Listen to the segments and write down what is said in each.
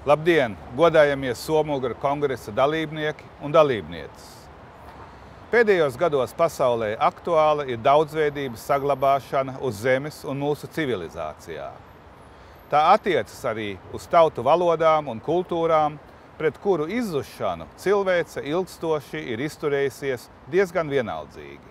Labdien, godājamie Somugru kongresa dalībnieki un dalībnieces! Pēdējos gados pasaulē aktuāla ir daudzveidības saglabāšana uz zemes un mūsu civilizācijā. Tā attiecas arī uz tautu valodām un kultūrām, pret kuru izzušanu cilvēce ilgstoši ir izturējusies diezgan vienaldzīgi.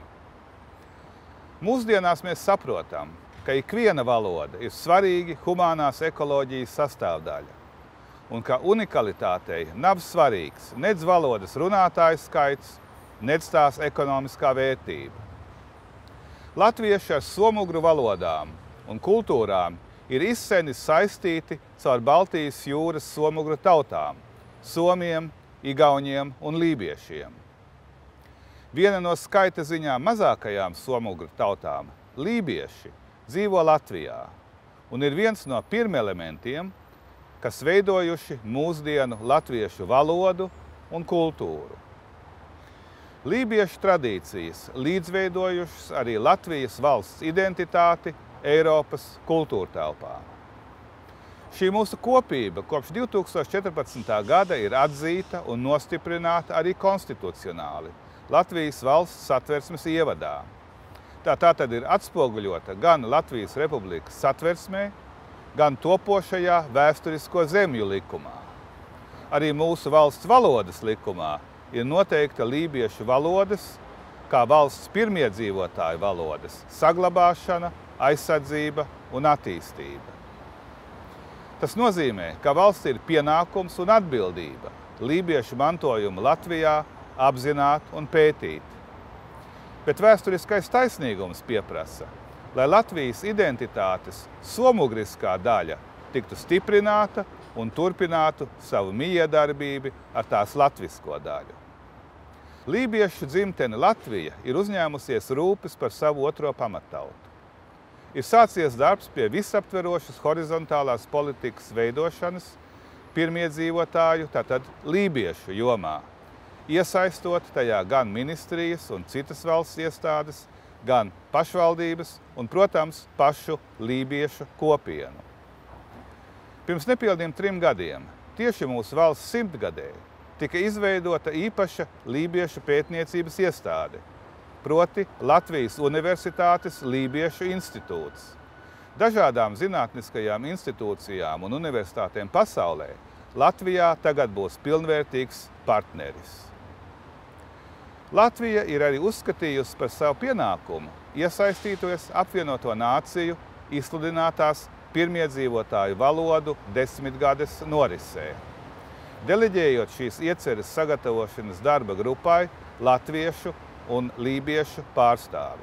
Mūsdienās mēs saprotam, ka ikviena valoda ir svarīga humānās ekoloģijas sastāvdaļa, un ka unikalitātei nav svarīgs nedz valodas runātāju skaits, nedz tās ekonomiskā vērtība. Latvieši ar somugru valodām un kultūrām ir izseni saistīti caur Baltijas jūras somugru tautām – somiem, igauņiem un lībiešiem. Viena no skaita ziņā mazākajām somugru tautām – lībieši dzīvo Latvijā un ir viens no pirmelementiem, kas veidojuši mūsdienu latviešu valodu un kultūru. Lībiešu tradīcijas līdzveidojušas arī Latvijas valsts identitāti Eiropas kultūrtelpā. Šī mūsu kopība kopš 2014. gada ir atzīta un nostiprināta arī konstitucionāli Latvijas valsts satversmes ievadā. Tā tad ir atspoguļota gan Latvijas Republikas satversmē, gan topošajā vēsturisko zemju likumā. Arī mūsu valsts valodas likumā ir noteikta lībiešu valodas, kā valsts pirmiedzīvotāju valodas saglabāšana, aizsardzība un attīstība. Tas nozīmē, ka valsts ir pienākums un atbildība lībiešu mantojumu Latvijā apzināt un pētīt. Bet vēsturiskais taisnīgums pieprasa, lai Latvijas identitātes somugriskā daļa tiktu stiprināta un turpinātu savu mijiedarbību ar tās latvisko daļu. Lībiešu dzimtene Latvija ir uzņēmusies rūpes par savu otro pamattautu. Ir sācies darbs pie visaptverošas horizontālās politikas veidošanas pirmiedzīvotāju, tātad lībiešu jomā, iesaistot tajā gan ministrijas un citas valsts iestādes, gan pašvaldības un, protams, pašu lībiešu kopienu. Pirms nepilniem 3 gadiem, tieši mūsu valsts 100-gadē, tika izveidota īpaša lībiešu pētniecības iestāde, proti Latvijas Universitātes Lībiešu institūts. Dažādām zinātniskajām institūcijām un universitātēm pasaulē Latvijā tagad būs pilnvērtīgs partneris. Latvija ir arī uzskatījusi par savu pienākumu iesaistīties apvienoto nāciju izsludinātās pirmiedzīvotāju valodu 10-gades norisē, deleģējot šīs ieceres sagatavošanas darba grupai latviešu un lībiešu pārstāvi.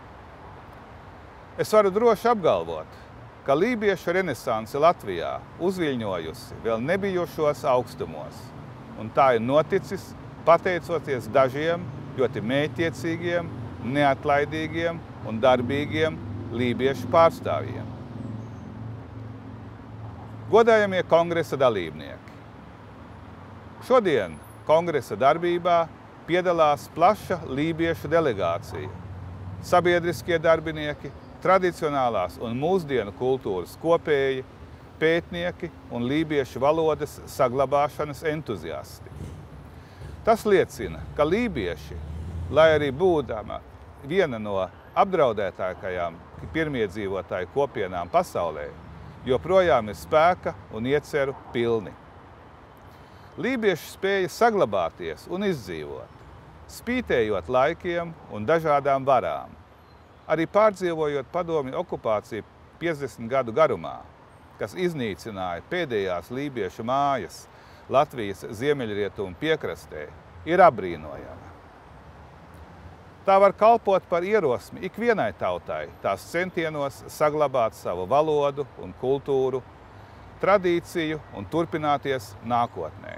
Es varu droši apgalvot, ka lībiešu renesanse Latvijā uzviļņojusi vēl nebijušos augstumos, un tā ir noticis pateicoties dažiem ļoti mērķtiecīgiem, neatlaidīgiem un darbīgiem lībiešu pārstāvjiem. Godājamie kongresa dalībnieki! Šodien kongresa darbībā piedalās plaša lībiešu delegācija, sabiedriskie darbinieki, tradicionālās un mūsdienu kultūras kopēji, pētnieki un lībiešu valodas saglabāšanas entuziasti. Tas liecina, ka lībieši, lai arī būdama viena no apdraudētākajām pirmiedzīvotāju kopienām pasaulē, joprojām ir spēka un ieceru pilni. Lībieši spēja saglabāties un izdzīvot, spītējot laikiem un dažādām varām, arī pārdzīvojot padomju okupāciju 50 gadu garumā, kas iznīcināja pēdējās lībiešu mājas Latvijas ziemeļrietumu piekrastē, ir apbrīnojama. Tā var kalpot par ierosmi ikvienai tautai tās centienos saglabāt savu valodu un kultūru, tradīciju un turpināties nākotnē.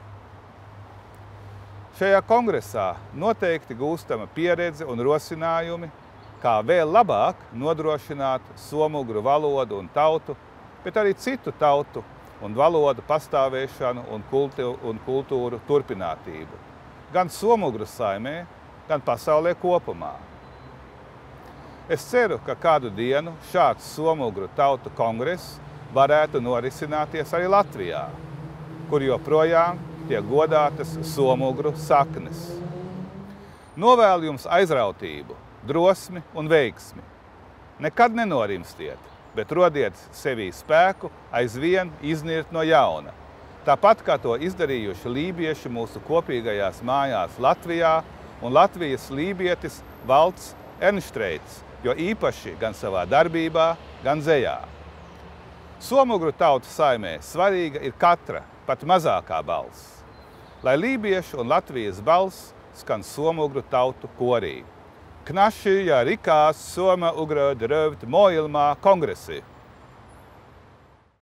Šajā kongresā noteikti gūstama pieredze un rosinājumi, kā vēl labāk nodrošināt somugru valodu un tautu, bet arī citu tautu un valodu pastāvēšanu un kultūru turpinātību, gan somugru saimē, gan pasaulē kopumā. Es ceru, ka kādu dienu šāds somugru tautu kongress varētu norisināties arī Latvijā, kur joprojām tiek godātas somugru saknes. Novēlu jums aizrautību, drosmi un veiksmi. Nekad nenorimstiet, bet rodiet sevī spēku aizvien iznirt no jauna. Tāpat kā to izdarījuši lībieši mūsu kopīgajās mājās Latvijā un Latvijas lībietis Valds Ernštreits, jo īpaši gan savā darbībā, gan dzejā. Somugru tautas saimē svarīga ir katra, pat mazākā balss, lai lībiešu un Latvijas balss skan somugru tautu korī. Knaši ja rikās soma ugra drövt moilmā kongresi.